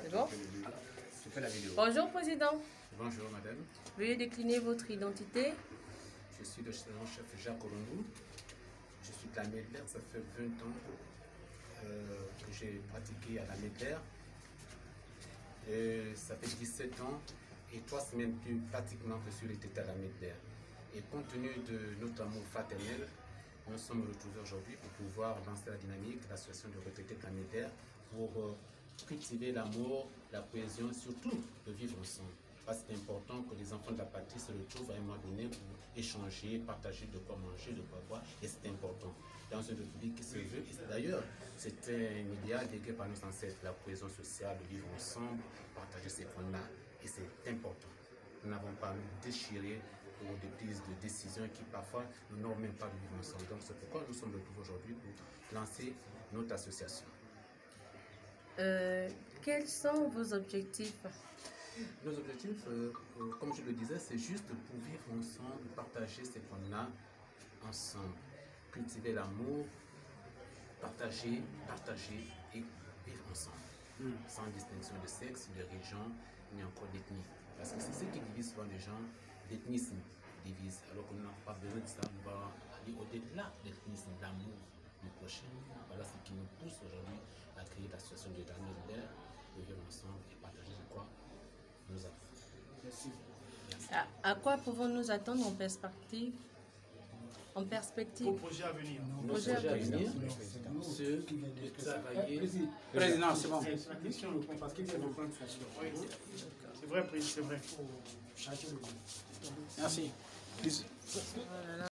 C'est bon? Je fais la vidéo. Bonjour, Président. Bonjour, madame. Veuillez décliner votre identité. Je suis le chef Jacques Olongou. Je suis de la Médler. Ça fait 20 ans que j'ai pratiqué à la Médler. Ça fait 17 ans et 3 semaines plus pratiquement que je suis retraité à la Médler. Et compte tenu de notre amour fraternel, nous sommes retrouvés aujourd'hui pour pouvoir lancer la dynamique, l'association de retraités de la Médler, pour cultiver l'amour, la cohésion, surtout de vivre ensemble. Parce que c'est important que les enfants de la patrie se retrouvent à un moment donné pour échanger, partager de quoi manger, de quoi boire, et c'est important. Dans une république qui se veut, et d'ailleurs, c'était un idéal décrit par nos ancêtres, la cohésion sociale, de vivre ensemble, partager ce qu'on a, et c'est important. Nous n'avons pas à nous déchirer pour des prises de décisions qui parfois ne n'ont même pas de vivre ensemble. Donc c'est pourquoi nous sommes retrouvés aujourd'hui pour lancer notre association. Quels sont vos objectifs? Nos objectifs, comme je le disais, c'est juste pour vivre ensemble, partager ce qu'on a ensemble, cultiver l'amour, partager et vivre ensemble, sans distinction de sexe, de religion, ni encore d'ethnie. Parce que c'est ce qui divise souvent les gens, l'ethnisme divise, alors qu'on n'a pas besoin de ça, on va aller au-delà de l'ethnisme, l'amour du prochain. Voilà ce qui nous pousse aujourd'hui à créer l'association de la Médler, de vivre ensemble et partager de quoi nous avons. Merci. À quoi pouvons-nous attendre en perspective? Au projet à venir. Nos projets à venir, ceux de travailler. Président, c'est bon. C'est la question, parce qu'il y a des points de façon. C'est vrai, c'est vrai. Merci. Oh là là.